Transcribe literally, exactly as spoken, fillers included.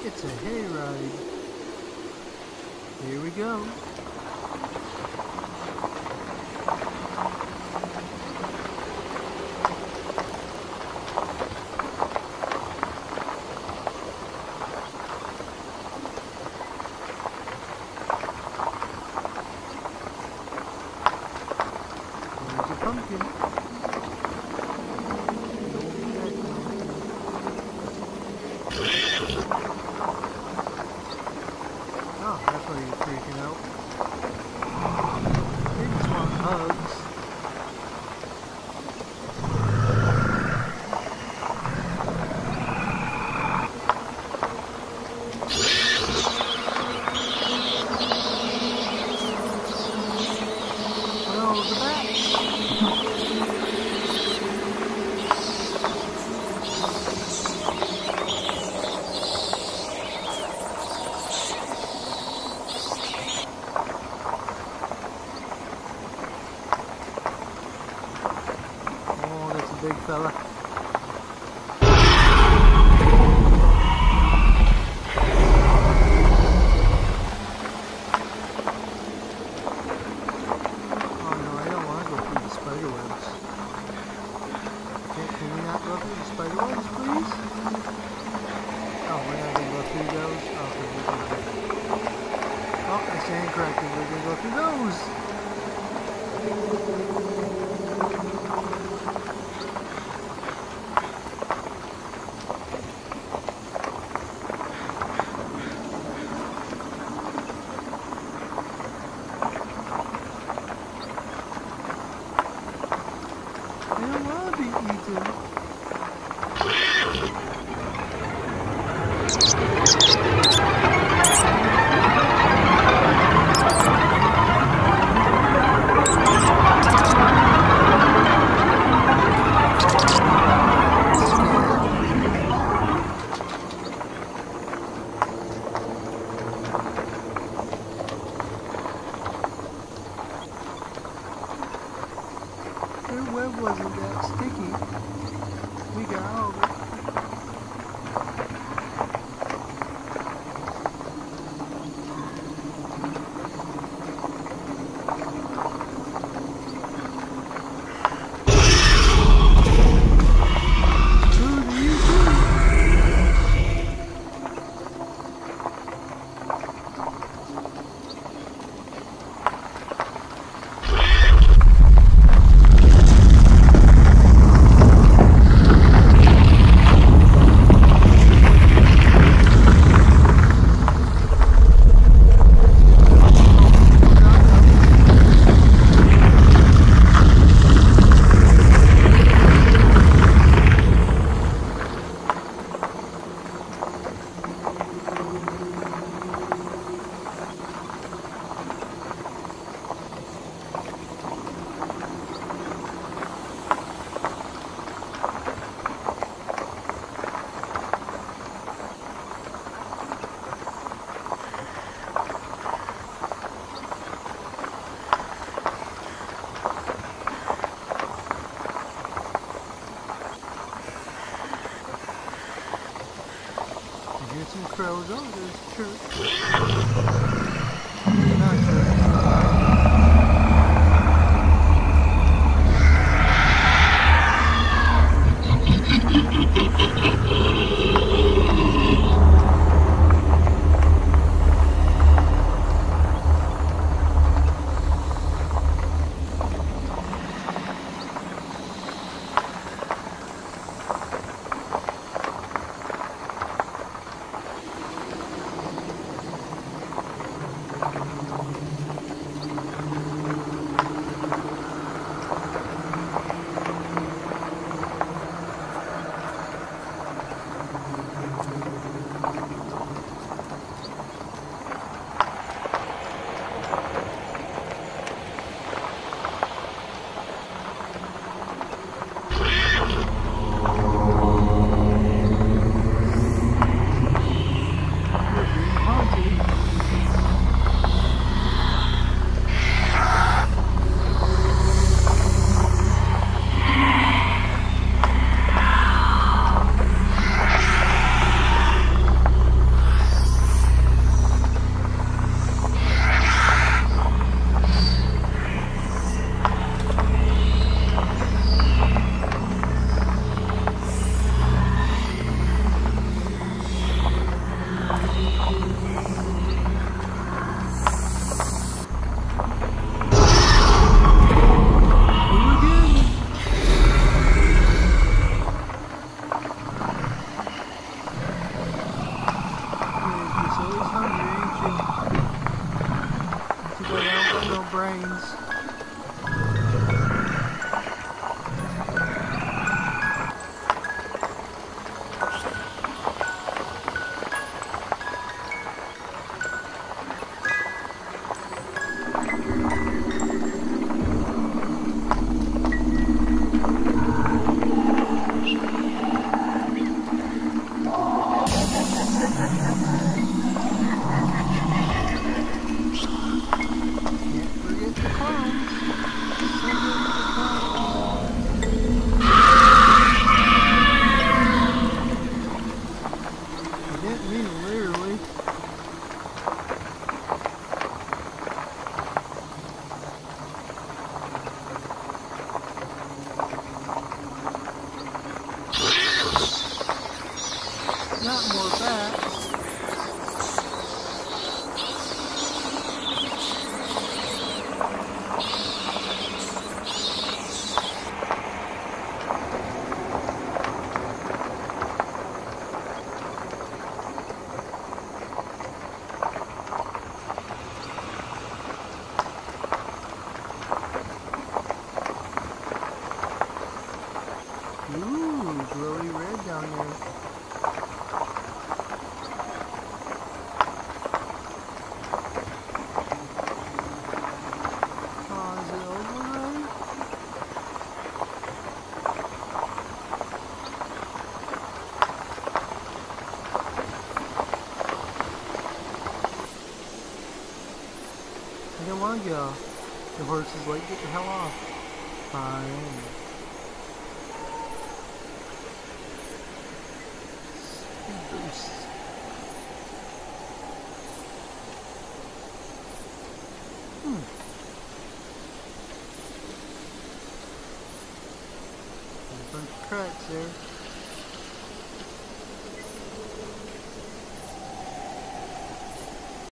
It's a hayride. Here we go. There's a pumpkin. Oh, that's why you're freaking out. They just want hugs. Oh, the bat. Oh, that's a big fella. Oh no, I don't want to go through the spider webs. Can, can we not go through the spider webs, please? Oh, we're not going to go through those? Oh, okay, we're going to Oh, I stand corrected. We're going to go through those. I don't want to be eaten. Their web wasn't that sticky. We got all of it. Who do you think? Here's some crows. Oh, there's church. Not Not more bats. Ooh, glowy red down there. I don't want to go. The horse is like, get the hell off. Fine. Boost. Hmm. A bunch of cracks there.